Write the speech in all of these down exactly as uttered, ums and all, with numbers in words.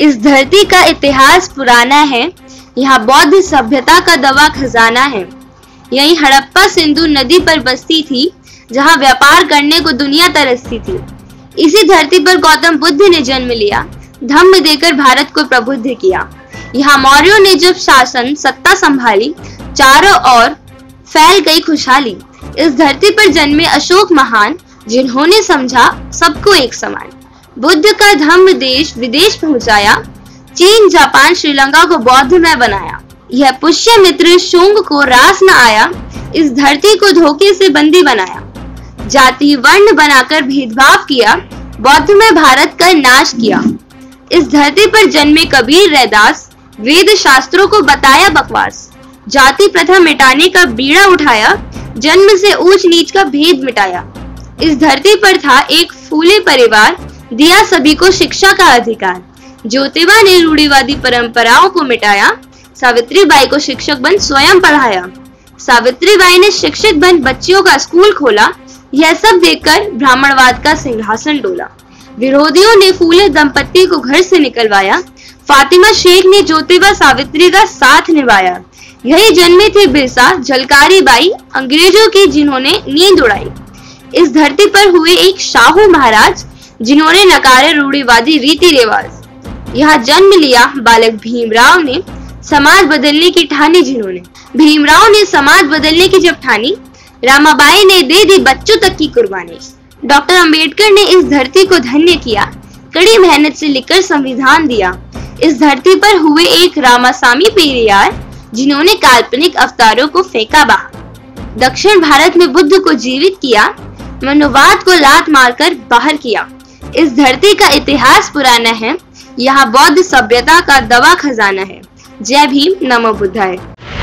इस धरती का इतिहास पुराना है, यहाँ बौद्ध सभ्यता का दवा खजाना है। यही हड़प्पा सिंधु नदी पर बस्ती थी, जहाँ व्यापार करने को दुनिया तरसती थी। इसी धरती पर गौतम बुद्ध ने जन्म लिया, धम्म देकर भारत को प्रबुद्ध किया। यहाँ मौर्यों ने जब शासन सत्ता संभाली, चारों ओर फैल गई खुशहाली। इस धरती पर जन्मे अशोक महान, जिन्होंने समझा सबको एक समान। बुद्ध का धम्म देश विदेश पहुंचाया, चीन जापान श्रीलंका को बौद्धमय बनाया। यह पुष्य मित्र शुंग को रास न आया, इस धरती को धोखे से बंदी बनाया। जाति वर्ण बनाकर भेदभाव किया, बौद्धमय भारत का नाश किया। इस धरती पर जन्मे कबीर रैदास, वेद शास्त्रों को बताया बकवास। जाति प्रथा मिटाने का बीड़ा उठाया, जन्म से ऊंच नीच का भेद मिटाया। इस धरती पर था एक फूले परिवार, दिया सभी को शिक्षा का अधिकार। ज्योतिबा ने रूढ़िवादी परंपराओं को मिटाया, सावित्रीबाई को शिक्षक बन स्वयं पढ़ाया। सावित्रीबाई ने शिक्षित बन बच्चियों का स्कूल खोला, यह सब देखकर ब्राह्मणवाद का सिंहासन डोला। विरोधियों ने फूले दंपत्ति को घर से निकलवाया, फातिमा शेख ने ज्योतिबा सावित्री का साथ निभाया। यही जन्मे थे बिरसा झलकारी बाई, अंग्रेजों की जिन्होंने नींद उड़ाई। इस धरती पर हुए एक शाहू महाराज, जिन्होंने नकारे रूढ़िवादी रीति रिवाज। यहाँ जन्म लिया बालक भीमराव ने, समाज बदलने की ठानी जिन्होंने। भीमराव ने समाज बदलने की जब ठानी, रामाबाई ने दे दी बच्चों तक की कुर्बानी। डॉक्टर अंबेडकर ने इस धरती को धन्य किया, कड़ी मेहनत से लिखकर संविधान दिया। इस धरती पर हुए एक रामासामी पेरियार, जिन्होंने काल्पनिक अवतारों को फेंका बाहर। दक्षिण भारत में बुद्ध को जीवित किया, मनुवाद को लात मारकर बाहर किया। इस धरती का इतिहास पुराना है, यहाँ बौद्ध सभ्यता का दवा खजाना है। जय भीम, नमो बुद्धाय।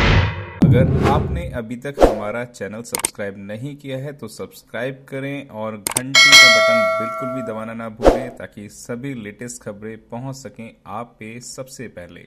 अगर आपने अभी तक हमारा चैनल सब्सक्राइब नहीं किया है तो सब्सक्राइब करें और घंटी का बटन बिल्कुल भी दबाना ना भूलें, ताकि सभी लेटेस्ट खबरें पहुंच सकें आप पे सबसे पहले।